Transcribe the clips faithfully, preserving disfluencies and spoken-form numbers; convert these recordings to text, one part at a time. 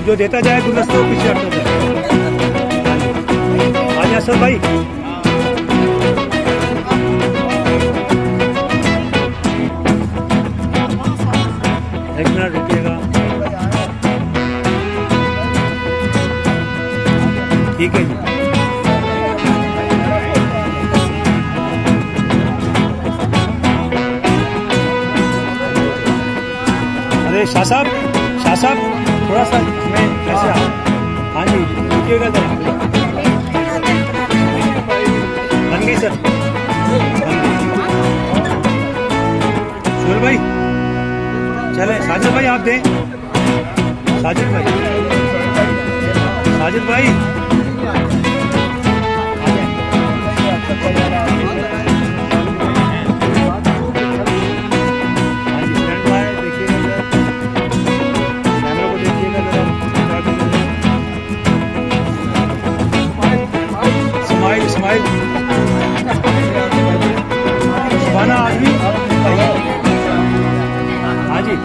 अब जो देता जाए गुलदस्ते को पीछे हटता जाए। आ जा सर भाई। एक मिनट रुकिएगा। ठीक है जी। अरे शाह साहब, शाह साहब थोड़ा सा मैं कैसे आ? हाँ जी रुकिएगा जरा। बन गई सर। सुहेल भाई चले। साजिद भाई आप दें। साजिद भाई, साजिद भाई सुबाना आदमी। हाँ जी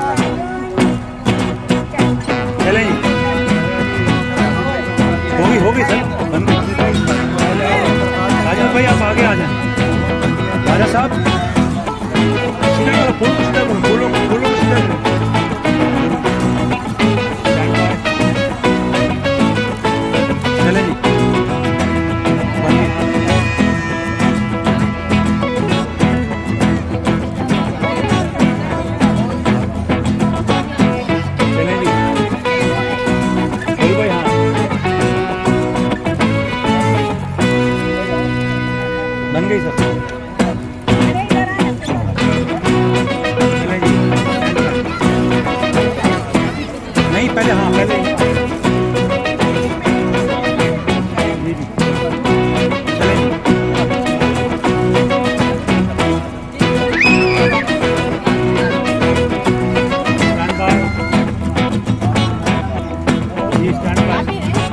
चलें जी। होगी होगी सर। साजिद भाई आप आगे आ जाएं। राजा साहब फूल फूलों फूलों फूलों चलें जी। बन गई सर। नहीं पहले, हाँ पहले जी जी चले। स्टैंड बाय जी, स्टैंड बाय।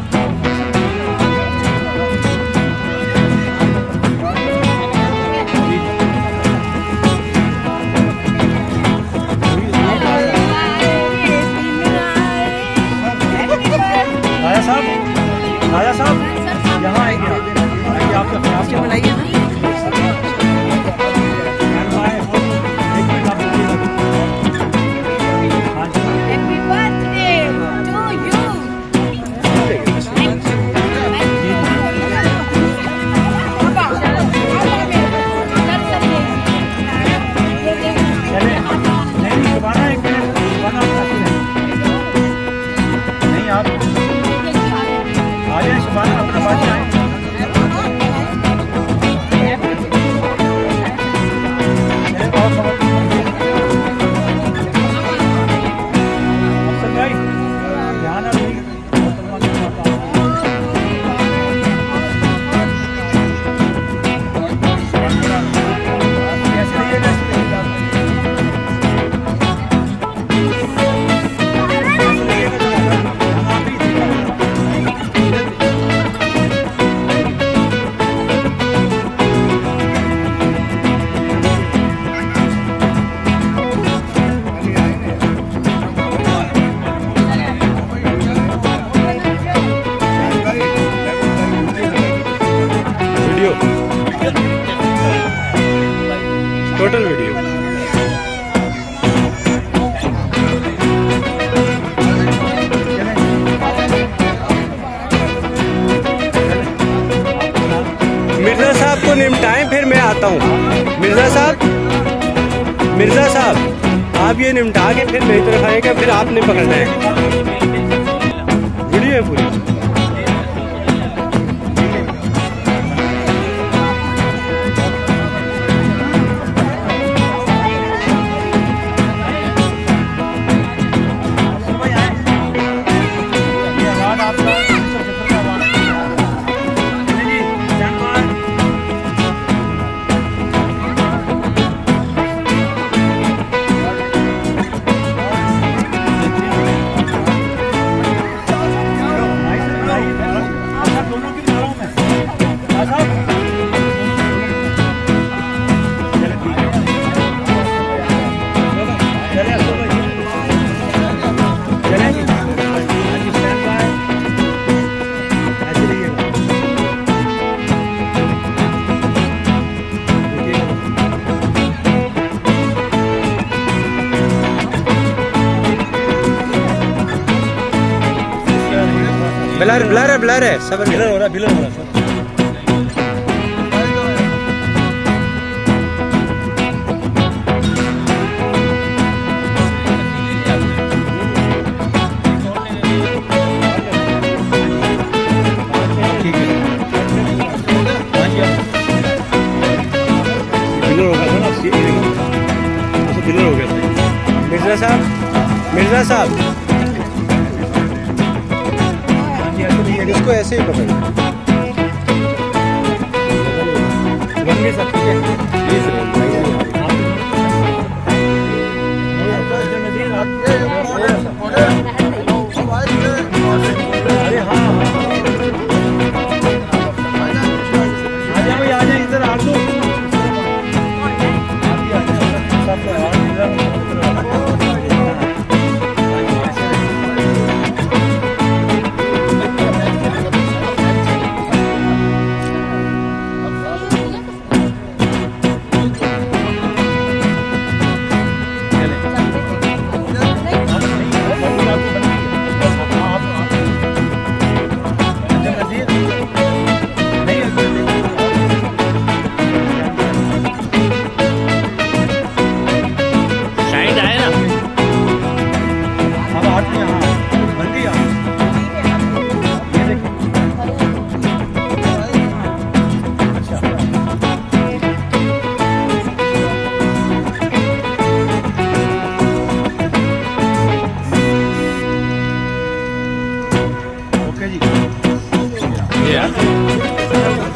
राजा साहब यहाँ आएंगे आप, आपके आपके बुलाइए ना। नहीं आप आगे सुबाना अपना बात आए। अफसर भाई ध्यान अभी टोटल वीडियो। मिर्जा साहब को निपटाएं फिर मैं आता हूँ। मिर्जा साहब, मिर्जा साहब आप ये निपटा के फिर मेरी तरफ आएंगे, फिर आपने पकड़ना है। वीडियो है पूरी। नाइस ब्लर ब्लर है ब्लर है सब ब्लर हो रहा ब्लर हो रहा सर। मिर्जा साहब मिर्जा साहब इसको ऐसे ही पकड़ो। अरे हाँ आ जाओ आ जाए इधर आ दो। Yeah.